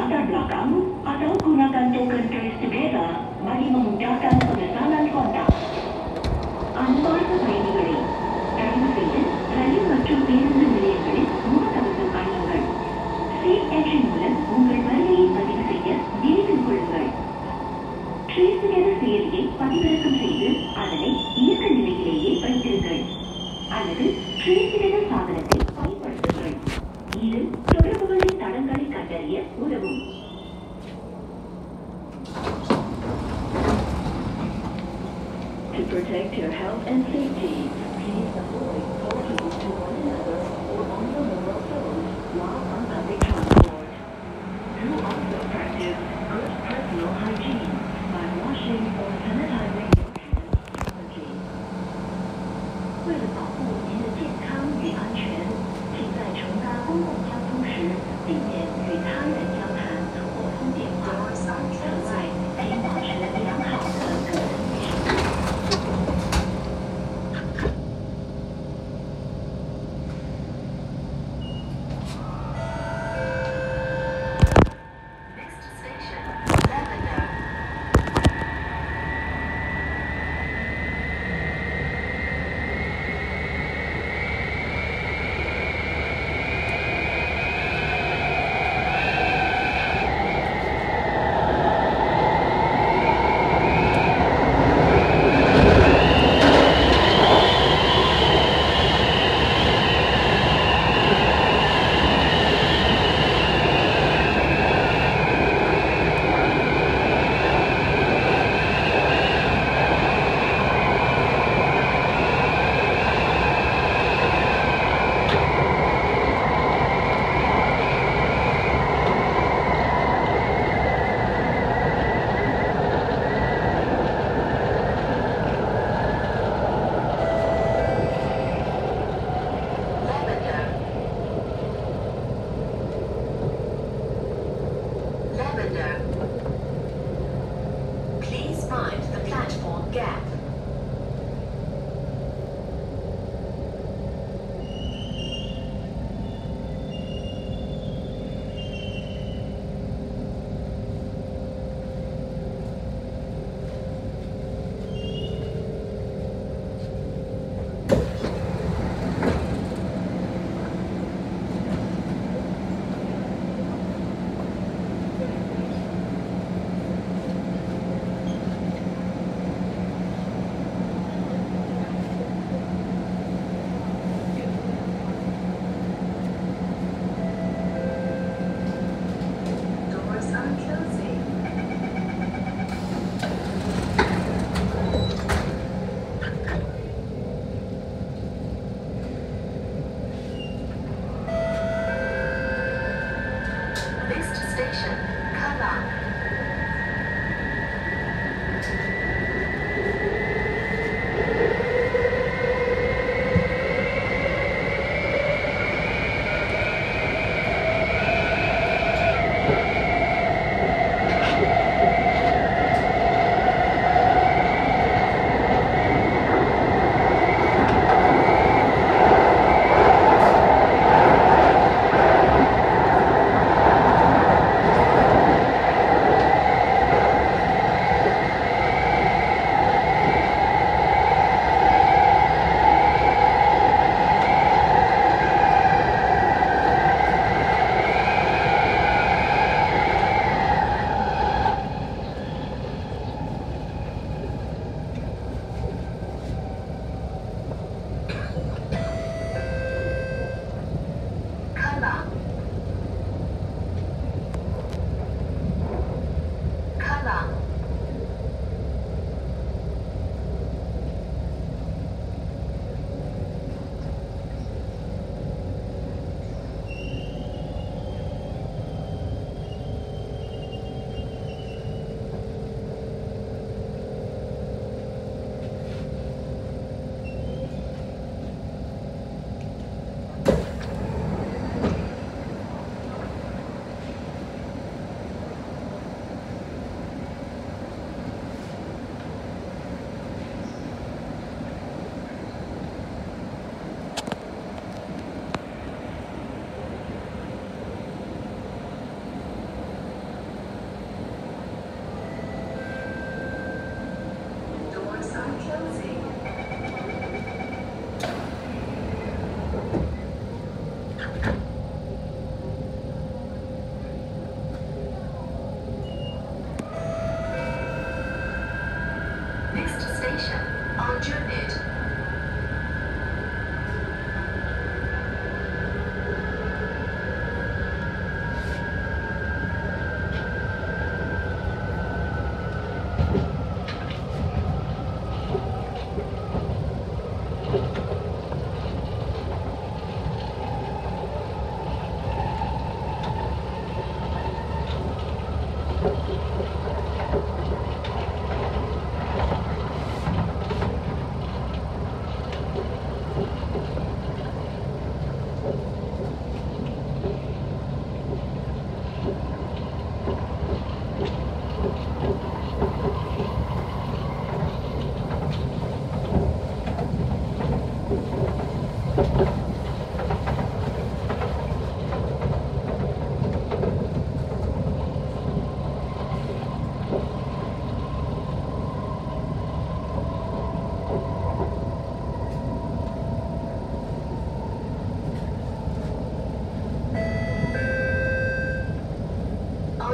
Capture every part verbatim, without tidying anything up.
latar belakang atau gunakan token Trace Together bagi memudahkan pemesanan kontak. அன்பார்ந்த பயணிகளே, தயவு செய்து ரயில் மற்றும் பேருந்து நிலையங்களில் முகக்கவசம் அணியுங்கள். சேஃப் என்ட்ரி மூலம் உங்கள் வருகையை பதிவு செய்ய நினைவில் கொள்ளுங்கள். ட்ரேஸ் டுகெதர் செயலியை பதிவிறக்கம் செய்து அதனை இயக்க நிலையிலேயே வைத்திருங்கள் அல்லது ட்ரேஸ் டுகெதர் சாதனத்தை பயன்படுத்துங்கள். இது தொடர்புகளின் தடங்களை கண்டறிய உதவும். To protect your health and safety, please avoid talking to one another or on your mobile phone while on public transport. Do also practice good personal hygiene by washing or sanitizing your hands frequently. 为了保护您的健康与安全，请在乘搭公共交通时避免与他人交谈或通电话。此外，请保持良好的个人卫生。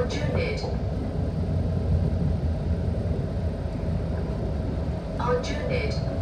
Aljunied. Aljunied.